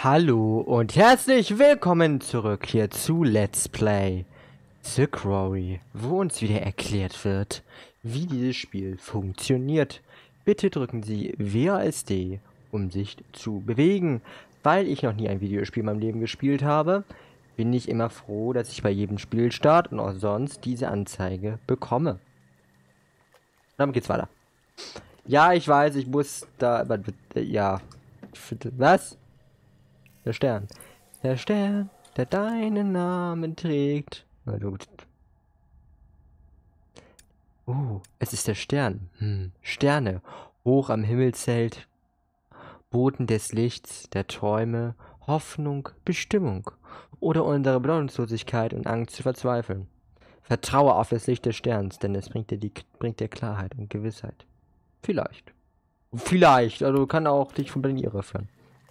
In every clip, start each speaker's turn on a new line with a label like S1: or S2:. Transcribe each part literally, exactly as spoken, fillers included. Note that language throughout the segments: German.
S1: Hallo und herzlich willkommen zurück hier zu Let's Play The Quarry, wo uns wieder erklärt wird, wie dieses Spiel funktioniert. Bitte drücken Sie W A S D, um sich zu bewegen. Weil ich noch nie ein Videospiel in meinem Leben gespielt habe, bin ich immer froh, dass ich bei jedem Spielstart und auch sonst diese Anzeige bekomme. Damit geht's weiter. Ja, ich weiß, ich muss da... Ja. Was? Der Stern. Der Stern, der deinen Namen trägt. Na gut. Oh, es ist der Stern. Hm. Sterne. Hoch am Himmelszelt. Boten des Lichts, der Träume, Hoffnung, Bestimmung. Oder unsere Bedeutungslosigkeit und Angst zu verzweifeln. Vertraue auf das Licht des Sterns, denn es bringt dir, die, bringt dir Klarheit und Gewissheit. Vielleicht. Vielleicht. Also kann auch dich von den Irre führen.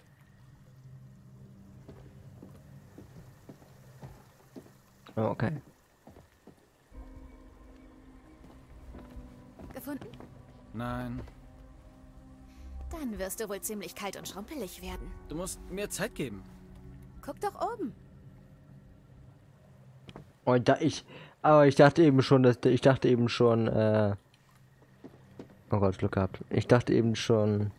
S1: Okay.
S2: Gefunden?
S3: Nein,
S2: Dann wirst du wohl ziemlich kalt und schrumpelig werden.
S3: du musst mir Zeit geben.
S2: Guck doch oben.
S1: Und da ich, aber ich dachte eben schon, dass ich dachte eben schon, äh, oh Gott, Glück gehabt. Ich dachte eben schon,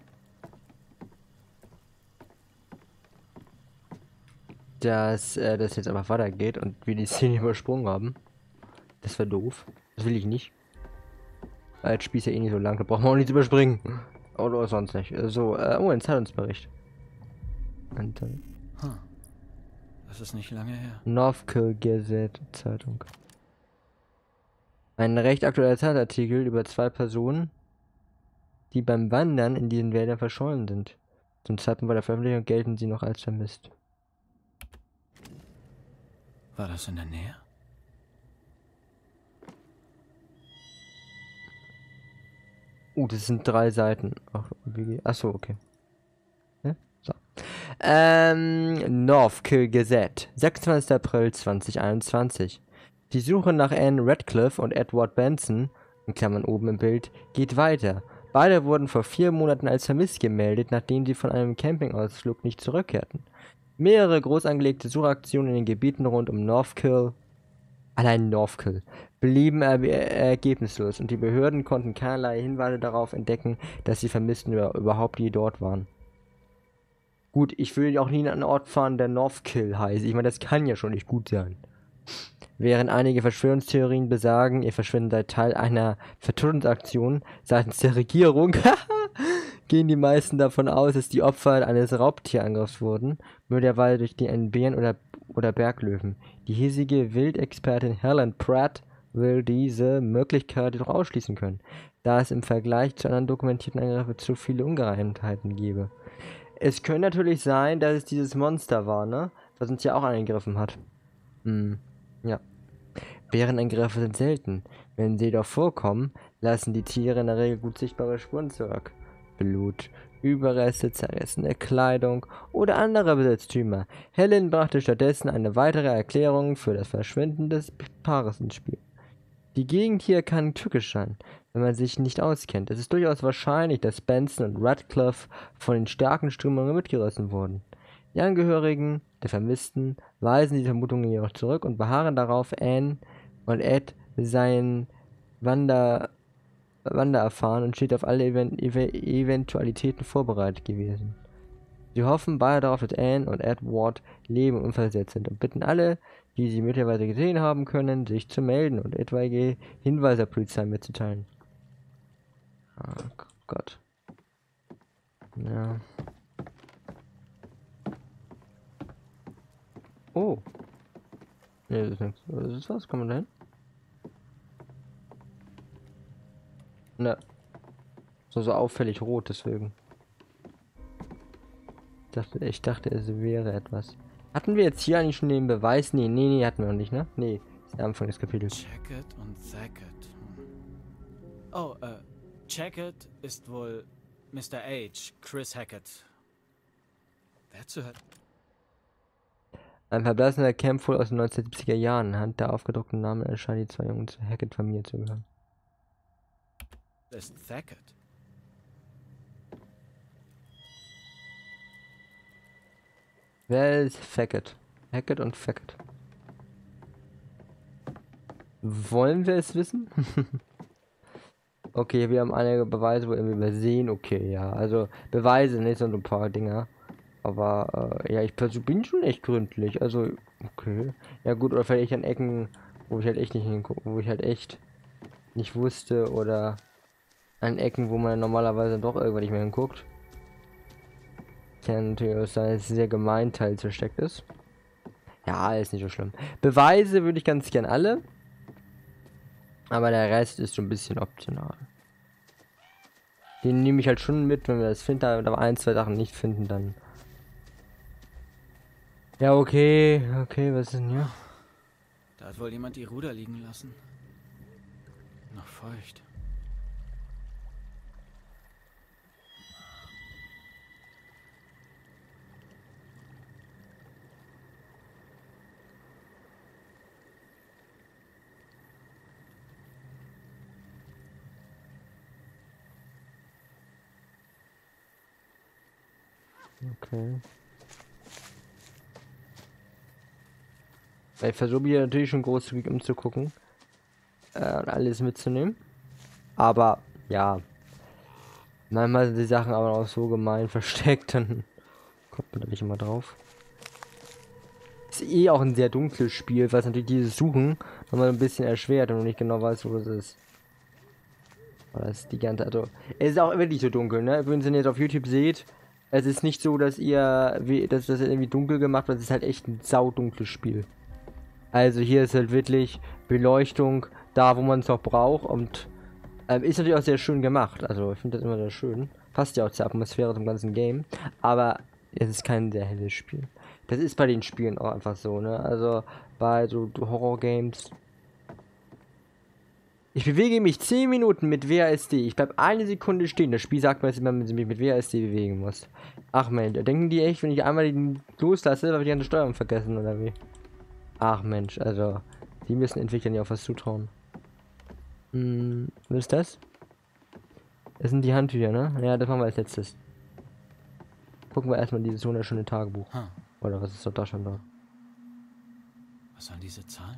S1: dass äh, das jetzt einfach weitergeht und wir die Szene übersprungen haben. Das wäre doof. Das will ich nicht. Weil das Spiel ist ja eh nicht so lang, da brauchen wir auch nichts überspringen. Oder sonst nicht. So, äh, oh, ein Zeitungsbericht. Und dann
S3: Hm. Das ist nicht lange her.
S1: Northkill Gazette Zeitung. Ein recht aktueller Zeitartikel über zwei Personen, die beim Wandern in diesen Wäldern verschollen sind. Zum Zeitpunkt bei der Veröffentlichung gelten sie noch als vermisst.
S3: War das in der Nähe?
S1: Uh, das sind drei Seiten. Ach, Achso, okay. Ja? So. Ähm, Northkill Gazette, sechsundzwanzigster April zweitausendeinundzwanzig. Die Suche nach Anne Radcliffe und Edward Benson, in Klammern oben im Bild, geht weiter. Beide wurden vor vier Monaten als vermisst gemeldet, nachdem sie von einem Campingausflug nicht zurückkehrten. Mehrere groß angelegte Suchaktionen in den Gebieten rund um Northkill, allein Northkill, blieben er ergebnislos und die Behörden konnten keinerlei Hinweise darauf entdecken, dass die Vermissten über überhaupt je dort waren. Gut, ich will auch nie an einen Ort fahren, der Northkill heißt. Ich meine, das kann ja schon nicht gut sein. Während einige Verschwörungstheorien besagen, ihr Verschwinden sei Teil einer Vertuschungsaktion seitens der Regierung, gehen die meisten davon aus, dass die Opfer eines Raubtierangriffs wurden, möglicherweise durch die einen Bären oder, oder Berglöwen. Die hiesige Wildexpertin Helen Pratt will diese Möglichkeit jedoch ausschließen können, da es im Vergleich zu anderen dokumentierten Angriffen zu viele Ungereimtheiten gebe. Es könnte natürlich sein, dass es dieses Monster war, ne? Was uns ja auch angegriffen hat. Hm, ja. Bärenangriffe sind selten. Wenn sie jedoch vorkommen, lassen die Tiere in der Regel gut sichtbare Spuren zurück. Blut, Überreste, zerrissene Kleidung oder andere Besitztümer. Helen brachte stattdessen eine weitere Erklärung für das Verschwinden des Paares ins Spiel. Die Gegend hier kann tückisch sein, wenn man sich nicht auskennt. Es ist durchaus wahrscheinlich, dass Benson und Radcliffe von den starken Strömungen mitgerissen wurden. Die Angehörigen der Vermissten weisen diese Vermutungen jedoch zurück und beharren darauf, Anne und Ed seien Wander, Wander erfahren und steht auf alle Event Ev Eventualitäten vorbereitet gewesen. Sie hoffen beide darauf, dass Anne und Edward leben und unverletzt sind und bitten alle, die sie möglicherweise gesehen haben können, sich zu melden und etwaige Hinweise der Polizei mitzuteilen. Oh Gott. Ja. Oh. Ne, das ist nichts. Was ist was? Kommen wir da hin? Ne. So, so auffällig rot, deswegen. Ich dachte, ich dachte, es wäre etwas. Hatten wir jetzt hier eigentlich schon den Beweis? Nee, nee, nee, hatten wir noch nicht, ne? Nee, das ist der Anfang des Kapitels.
S3: Checkett und Thackett. Hm. Oh, äh, Checkett ist wohl Mister H, Chris Hackett. Wer zur Hölle?
S1: Ein verblassener Camp wohl aus den neunzehnhundertsiebziger Jahren. Anhand der aufgedruckten Namen erscheinen die zwei Jungen zur Hackett-Familie zu gehören.
S3: Ist Thackett.
S1: Wer ist Facket? Hackett und Facket. Wollen wir es wissen? Okay, wir haben einige Beweise, wo wir übersehen. Okay, ja. Also Beweise, nicht so ein paar Dinger. Aber äh, ja, ich persönlich bin schon echt gründlich. Also, okay. Ja gut, oder vielleicht an Ecken, wo ich halt echt nicht hingucke, wo ich halt echt nicht wusste, oder an Ecken, wo man normalerweise doch irgendwann nicht mehr hinguckt. Kann natürlich auch sein, dass sehr gemein Teil versteckt ist. Ja, ist nicht so schlimm. Beweise würde ich ganz gern alle. Aber der Rest ist so ein bisschen optional. Den nehme ich halt schon mit, wenn wir das finden, aber ein, zwei Sachen nicht finden, dann. Ja, okay, okay, was ist denn hier?
S3: Da hat wohl jemand die Ruder liegen lassen. Noch feucht.
S1: Okay. Ich versuche hier natürlich schon großzügig umzugucken. Äh, und alles mitzunehmen. Aber, ja. Manchmal sind die Sachen aber auch so gemein versteckt, dann kommt man da nicht immer drauf. Ist eh auch ein sehr dunkles Spiel, was natürlich dieses Suchen nochmal ein bisschen erschwert und man nicht genau weiß, wo es ist. Aber das ist die ganze, also, es ist auch wirklich so dunkel, ne? Wenn ihr es jetzt auf YouTube seht, es ist nicht so, dass ihr, wie, dass das irgendwie dunkel gemacht wird, es ist halt echt ein saudunkles Spiel. Also hier ist halt wirklich Beleuchtung da, wo man es noch braucht, und ähm, ist natürlich auch sehr schön gemacht. Also ich finde das immer sehr schön. Passt ja auch zur Atmosphäre zum ganzen Game. Aber es ist kein sehr helles Spiel. Das ist bei den Spielen auch einfach so, ne? Also bei so Horror-Games. Ich bewege mich zehn Minuten mit W A S D. Ich bleib eine Sekunde stehen. Das Spiel sagt mir, dass ich mich mit W A S D bewegen muss. Ach Mensch, denken die echt, wenn ich einmal den loslasse, habe ich die ganze Steuerung vergessen, oder wie? Ach Mensch, also die müssen Entwicklern ja auch was zutrauen. Hm, was ist das? Das sind die Handtücher, ne? Ja, das machen wir als letztes. Gucken wir erstmal dieses wunderschöne Tagebuch.
S3: Hm.
S1: Oder was ist doch da schon da?
S3: Was sollen diese Zahlen?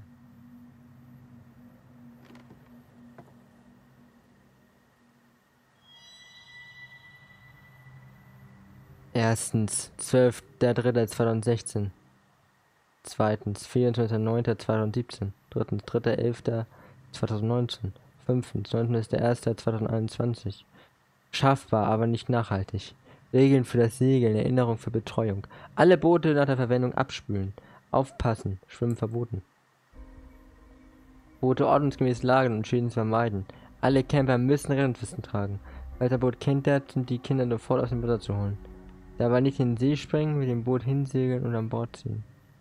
S1: Erstens, zwölfter dritter zweitausendsechzehn. Zweitens, vierundzwanzigster neunter zweitausendsiebzehn. Drittens, dritter elfter zweitausendneunzehn. Fünftens, neunter erster zweitausendeinundzwanzig. Schaffbar, aber nicht nachhaltig. Regeln für das Segeln, Erinnerung für Betreuung. Alle Boote nach der Verwendung abspülen. Aufpassen, Schwimmen verboten. Boote ordnungsgemäß lagern und Schäden vermeiden. Alle Camper müssen Rettungswesten tragen. Falls ein Boot kentert, sind die Kinder sofort aus dem Wasser zu holen. Dabei nicht in den See springen, mit dem Boot hinsegeln und an Bord ziehen.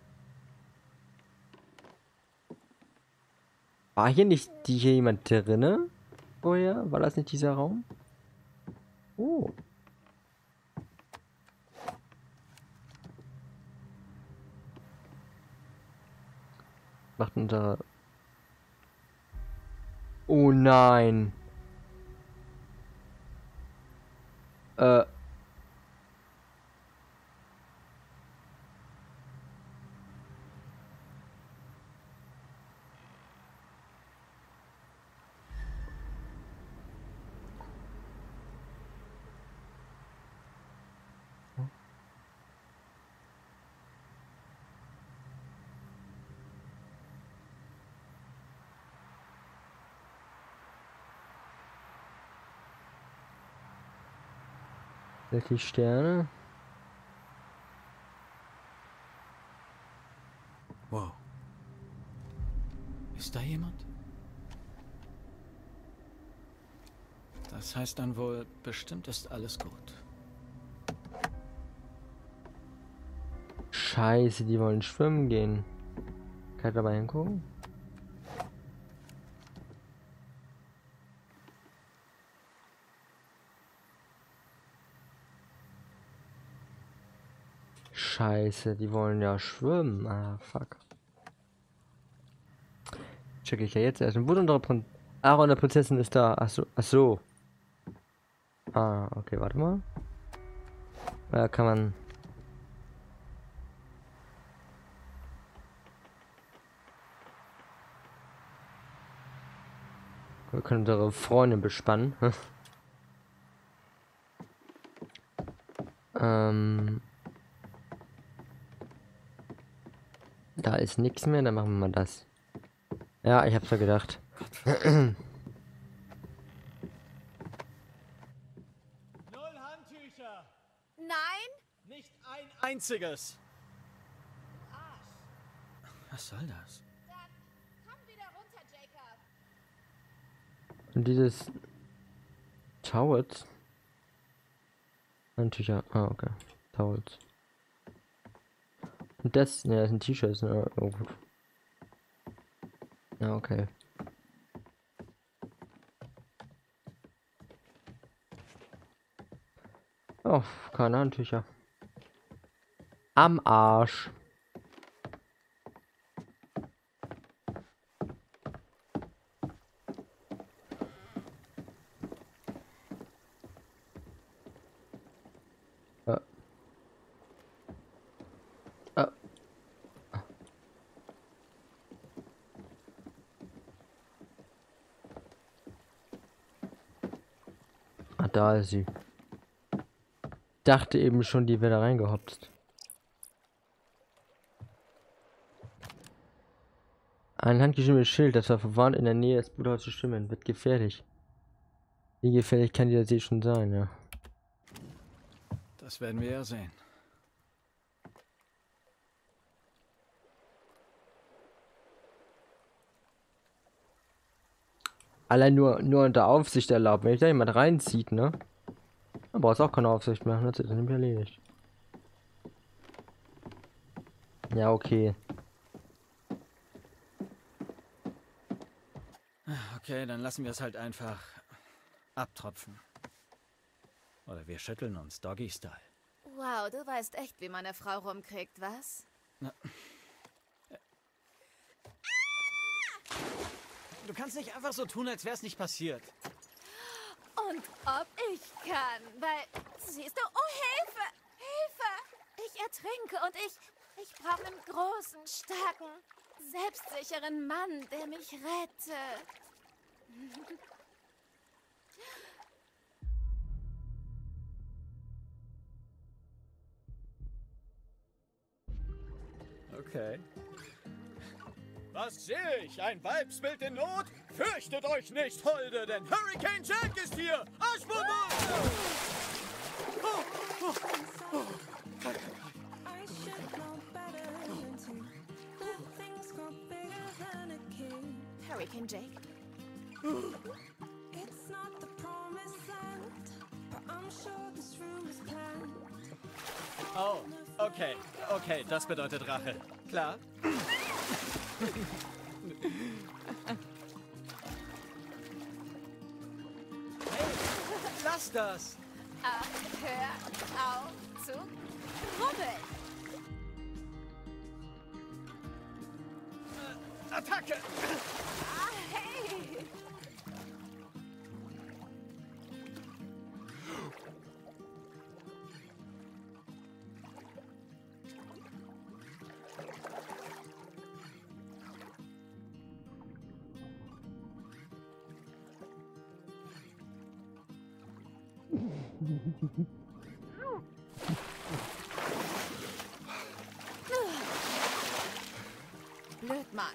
S1: War hier nicht die, hier jemand drinne? Vorher? War das nicht dieser Raum? Oh. Macht unser... Oh nein. Äh... Die Sterne.
S3: Wow. Ist da jemand? Das heißt dann wohl, bestimmt ist alles gut.
S1: Scheiße, die wollen schwimmen gehen. Kann ich da mal hingucken? Scheiße, die wollen ja schwimmen. Ah, fuck. Check ich ja jetzt erst. Und wo unsere Prin Aaron, der Prinzessin, ist da. Ach so. Ach so. Ah, okay, warte mal. Da kann man... Wir können unsere Freundin bespannen. ähm... Da ist nichts mehr, dann machen wir mal das. Ja, ich hab's ja gedacht.
S3: Null Handtücher!
S2: Nein?
S3: Nicht ein einziges! Was soll das?
S2: Dann komm wieder runter, Jacob.
S1: Und dieses Towels. Handtücher. Ah, okay. Towels. Und das, ne, das sind T-Shirts, ne? Oh, gut. Ja, okay. Oh, keine Handtücher. Am Arsch. Äh. Äh. Ah, da ist sie. Dachte eben schon, die wäre da reingehopst. Ein handgeschriebenes Schild, das war verwandt in der Nähe des Bruders zu stimmen, wird gefährlich. Wie gefährlich kann dieser See schon sein, ja.
S3: Das werden wir ja sehen.
S1: Allein nur, nur unter Aufsicht erlaubt. Wenn ich da jemand reinzieht, ne? Dann brauchst du auch keine Aufsicht mehr. Das ist nicht erledigt. Ja, okay.
S3: Okay, dann lassen wir es halt einfach abtropfen. Oder wir schütteln uns, Doggy-Style.
S2: Wow, du weißt echt, wie man eine Frau rumkriegt, was?
S3: Na. Du kannst nicht einfach so tun, als wäre es nicht passiert.
S2: Und ob ich kann, weil, siehst du, oh Hilfe, Hilfe, ich ertrinke und ich, ich brauche einen großen, starken, selbstsicheren Mann, der mich rettet.
S3: Okay. Was sehe ich? Ein Weibsbild in Not? Fürchtet euch nicht, Holde, denn Hurricane Jack ist hier! Aschbubbe! Oh, oh, oh.
S4: I should know better than to let things grow bigger than a king.
S2: Hurricane Jake.
S4: It's not the promised land, but I'm sure this room is planned.
S3: Oh, okay, okay, das bedeutet Rache. Klar? Hey, lass das!
S2: Ah, hör auf zu rubbeln.
S3: Attacke!
S2: Ah, hey! Blöd, Mann.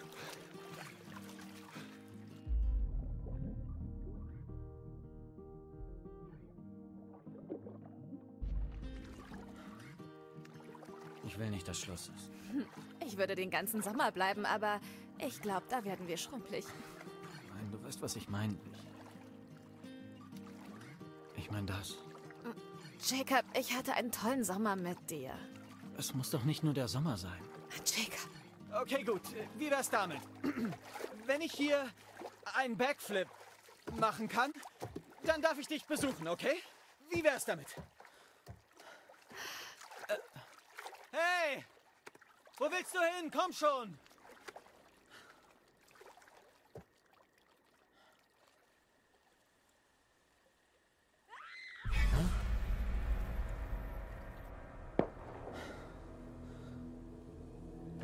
S3: Ich will nicht, dass Schluss ist.
S2: Ich würde den ganzen Sommer bleiben, aber ich glaube, da werden wir schrumpelig.
S3: Nein, du weißt, was ich meine. Ich, ich meine das.
S2: Jacob, ich hatte einen tollen Sommer mit dir.
S3: Es muss doch nicht nur der Sommer sein.
S2: Jacob.
S3: Okay, gut. Wie wär's damit? Wenn ich hier einen Backflip machen kann, dann darf ich dich besuchen, okay? Wie wär's damit? Äh, hey! Wo willst du hin? Komm schon!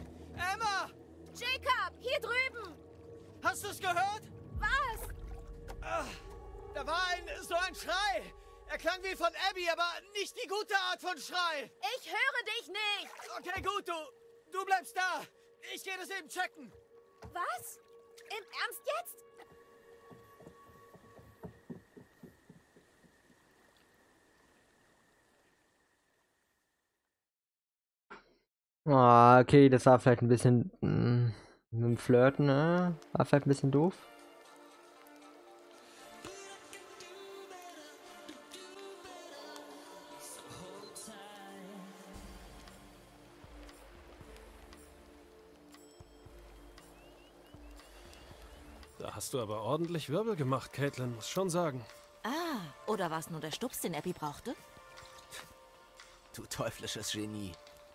S3: Emma!
S2: Jacob, hier drüben!
S3: Hast du es gehört?
S2: Was?
S3: Da war ein, so ein Schrei. Er klang wie von Abby, aber nicht die gute Art von Schrei.
S2: Ich höre dich nicht.
S3: Okay, gut, du, du bleibst da. Ich gehe das eben checken.
S2: Was? Im Ernst jetzt?
S1: Ah, okay, das war vielleicht ein bisschen mh, mit dem Flirten, ne? War vielleicht ein bisschen doof.
S5: Da hast du aber ordentlich Wirbel gemacht, Caitlin, muss schon sagen.
S6: Ah, oder war es nur der Stups, den Abby brauchte?
S7: Du teuflisches Genie.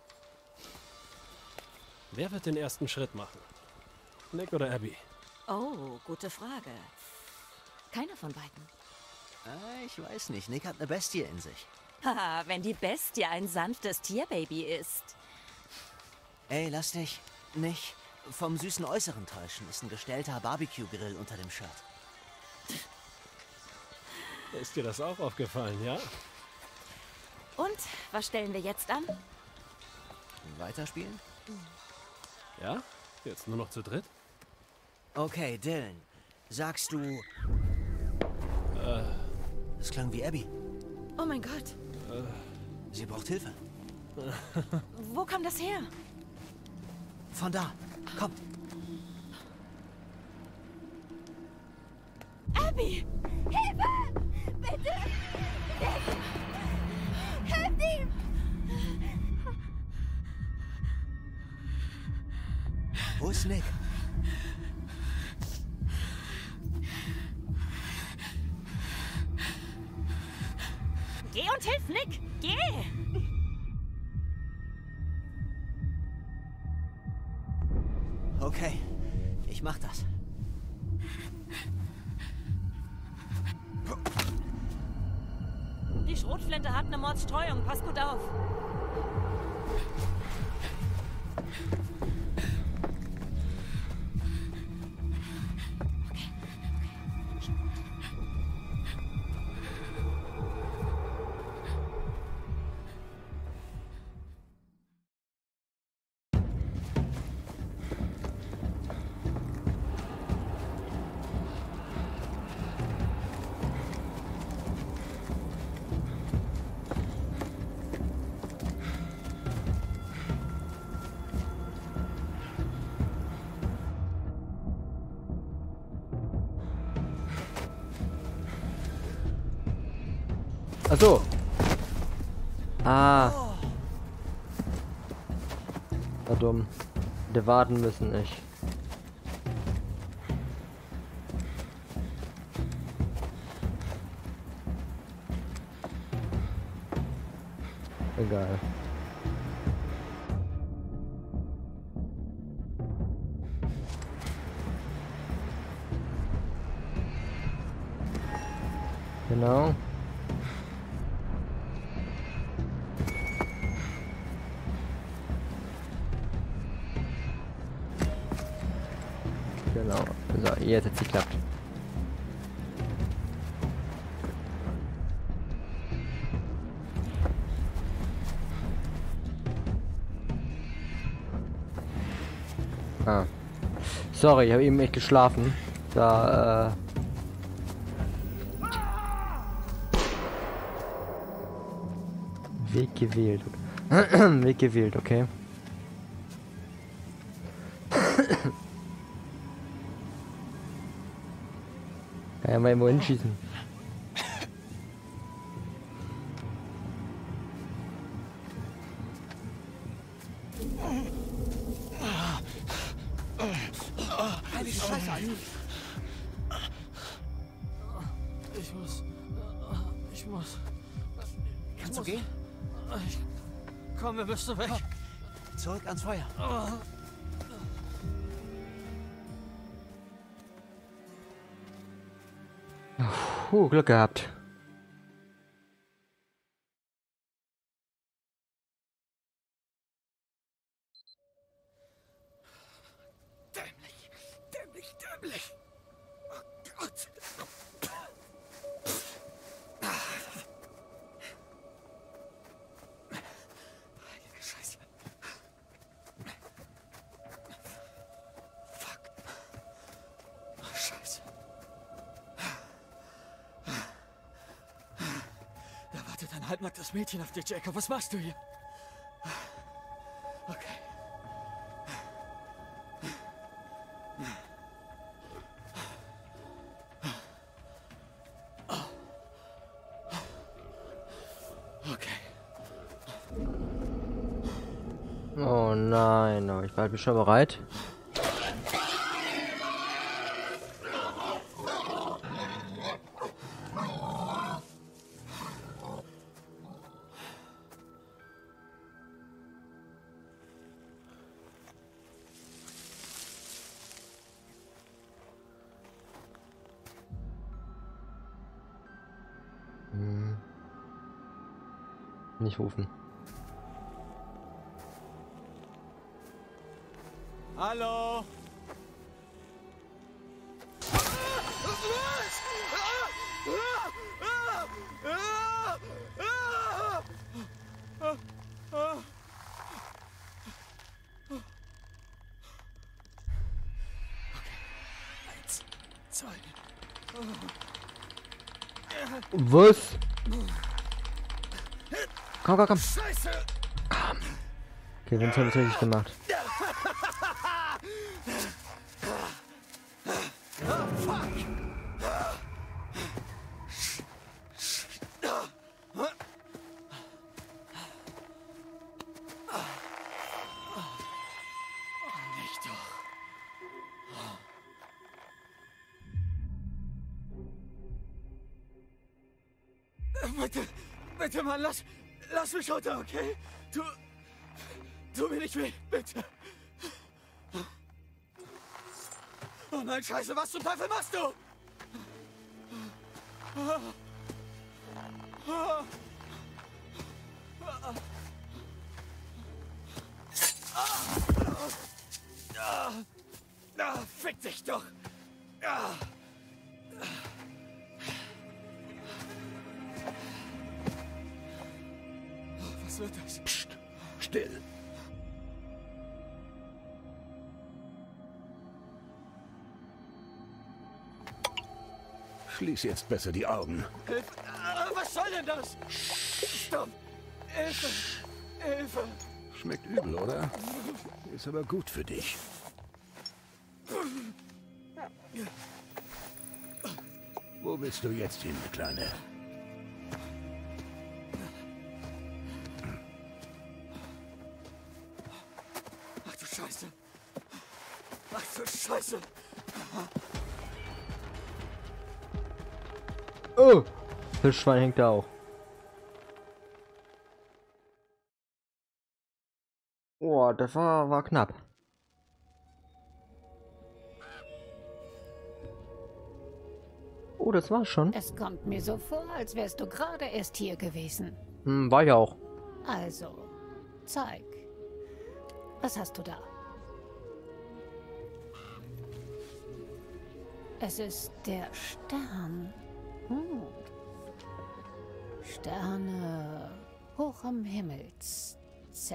S5: Wer wird den ersten Schritt machen? Nick oder Abby?
S6: Oh, gute Frage. Keiner von beiden.
S7: Ah, ich weiß nicht, Nick hat eine Bestie in sich.
S6: Haha, wenn die Bestie ein sanftes Tierbaby ist.
S7: Ey, lass dich nicht vom süßen Äußeren täuschen. Ist ein gestellter Barbecue-Grill unter dem Shirt.
S5: Ist dir das auch aufgefallen, ja?
S6: Und, was stellen wir jetzt an?
S7: Weiterspielen?
S5: Ja? Jetzt nur noch zu dritt?
S7: Okay, Dylan. Sagst du...
S5: Äh,
S7: Das klang wie Abby.
S6: Oh mein Gott,
S7: Sie braucht Hilfe.
S6: wo kam das her?
S7: Von da. Komm.
S6: Abby!
S2: Hilfe! Bitte! Nick! Hilf ihm!
S7: Wo ist Nick?
S6: Geh und hilf Nick! Geh!
S7: Okay, ich mach das.
S6: Die Schrotflinte hat eine Mordstreuung. Pass gut auf.
S1: Ach so. Ah. War dumm. Hätte warten müssen, ich. Egal. Genau. Genau. So, jetzt hat's geklappt. Ah. Sorry, ich habe eben echt geschlafen. Da, äh... Weg gewählt. Weg gewählt, okay. Kann ja mal irgendwo hinschießen.
S5: Ich muss... Ich muss...
S7: Kannst du gehen?
S5: Ich komme, bist du weg?
S7: Zurück ans Feuer.
S1: Puh, Glück gehabt.
S3: Dämlich, dämlich, dämlich. Oh Gott. halbnacktes Mädchen auf dir, Jacob. Was machst du hier? Okay. Okay.
S1: Oh nein, aber ich bin schon bereit. Hm. Nicht rufen.
S3: Hallo? Eins, zwei.
S1: Was? Komm, komm, komm.
S3: Scheiße!
S1: Komm. Okay, Vince hat es richtig gemacht.
S3: Nicht doch. Bitte, bitte, Mann, lass, lass mich runter, okay? Tu, tu mir nicht weh, bitte. Oh nein, Scheiße, was zum Teufel machst du? Ah, fick dich doch! Ah. Was wird das?
S8: Psst, still. Schließ jetzt besser die Augen.
S3: Hilfe! Ah, was soll denn das? Stopp! Hilfe! Hilfe!
S8: Schmeckt übel, oder? Ist aber gut für dich. Wo willst du jetzt hin, Kleine?
S3: Ach du Scheiße! Ach du Scheiße!
S1: Oh! Fischschwein hängt da auch. Oh, das war, war knapp. Oh, das war's schon.
S9: Es kommt mir so vor, als wärst du gerade erst hier gewesen.
S1: Hm, war ja auch.
S9: Also, zeig. Was hast du da? Es ist der Stern. Hm. Sterne hoch am Himmelszelt.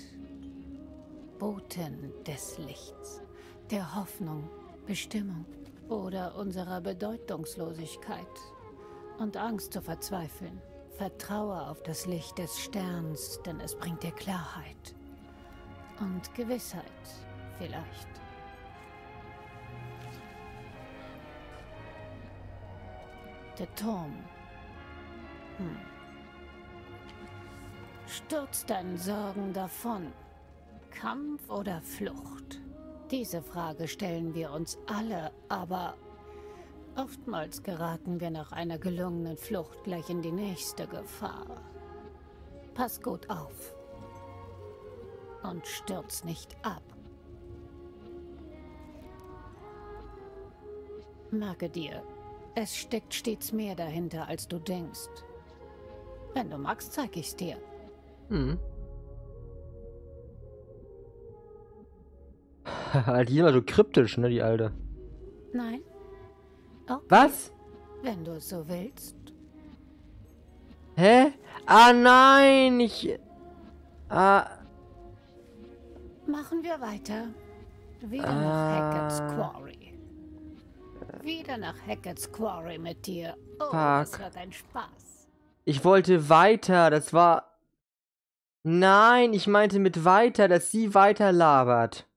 S9: Boten des Lichts, der Hoffnung, Bestimmung oder unserer Bedeutungslosigkeit und Angst zu verzweifeln. Vertraue auf das Licht des Sterns, denn es bringt dir Klarheit und Gewissheit vielleicht. Der Turm. Hm. Stürz deinen Sorgen davon. Kampf oder Flucht? Diese Frage stellen wir uns alle, aber oftmals geraten wir nach einer gelungenen Flucht gleich in die nächste Gefahr. Pass gut auf und stürz nicht ab. Merke dir, es steckt stets mehr dahinter, als du denkst. Wenn du magst, zeig ich's dir.
S1: Hm. Halt, die ist immer so kryptisch, ne, die Alte.
S9: Nein? Okay.
S1: Was?
S9: Wenn du es so willst.
S1: Hä? Ah, nein, ich... Ah...
S9: Machen wir weiter. Wieder
S1: Ah.
S9: nach Hackett's Quarry. Wieder nach Hackett's Quarry mit dir. Oh, das
S1: Fuck.
S9: wird ein Spaß.
S1: Ich wollte weiter, das war... Nein, ich meinte mit weiter, dass sie weiter labert.